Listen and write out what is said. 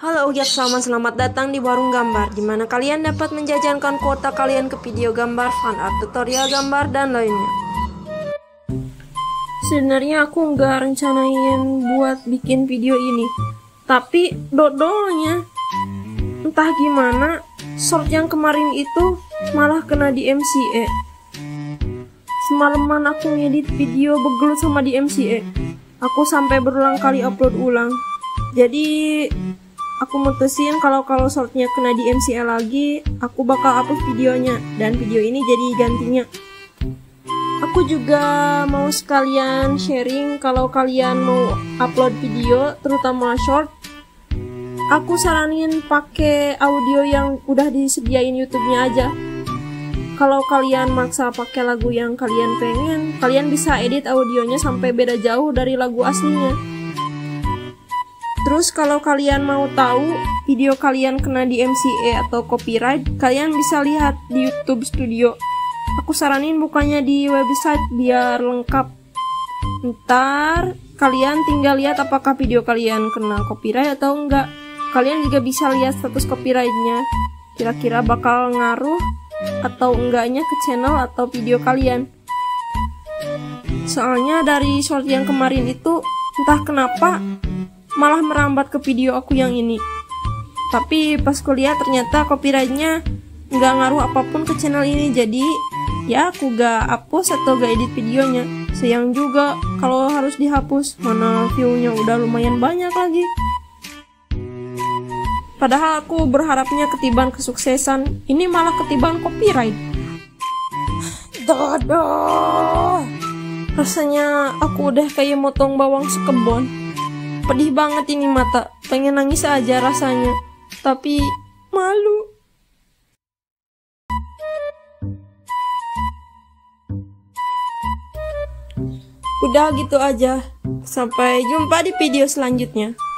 Halo Ugiat, selamat datang di Warung Gambar, di mana kalian dapat menjajankan kuota kalian ke video gambar, fan art, tutorial gambar, dan lainnya. Sebenarnya aku nggak rencanain buat bikin video ini, tapi dodolnya entah gimana, short yang kemarin itu malah kena di MCA. Semalaman aku ngedit video begelut sama di MCA. Aku sampai berulang kali upload ulang. Jadi aku mutusin kalau shortnya kena di MCA lagi, aku bakal hapus videonya, dan video ini jadi gantinya. Aku juga mau sekalian sharing kalau kalian mau upload video, terutama short. Aku saranin pakai audio yang udah disediain YouTube-nya aja. Kalau kalian maksa pakai lagu yang kalian pengen, kalian bisa edit audionya sampai beda jauh dari lagu aslinya. Terus kalau kalian mau tahu video kalian kena di MCA atau copyright, kalian bisa lihat di YouTube Studio. Aku saranin bukanya di website biar lengkap. Ntar kalian tinggal lihat apakah video kalian kena copyright atau enggak. Kalian juga bisa lihat status copyrightnya. Kira-kira bakal ngaruh atau enggaknya ke channel atau video kalian. Soalnya dari short yang kemarin itu entah kenapa malah merambat ke video aku yang ini. Tapi pas kuliah ternyata copyrightnya nggak ngaruh apapun ke channel ini. Jadi ya aku gak hapus atau gak edit videonya. Sayang juga kalau harus dihapus, mana view-nya udah lumayan banyak lagi. Padahal aku berharapnya ketiban kesuksesan, ini malah ketiban copyright. Dadah. Rasanya aku udah kayak motong bawang sekebon. Pedih banget ini mata, pengen nangis aja rasanya, tapi malu. Udah gitu aja, sampai jumpa di video selanjutnya.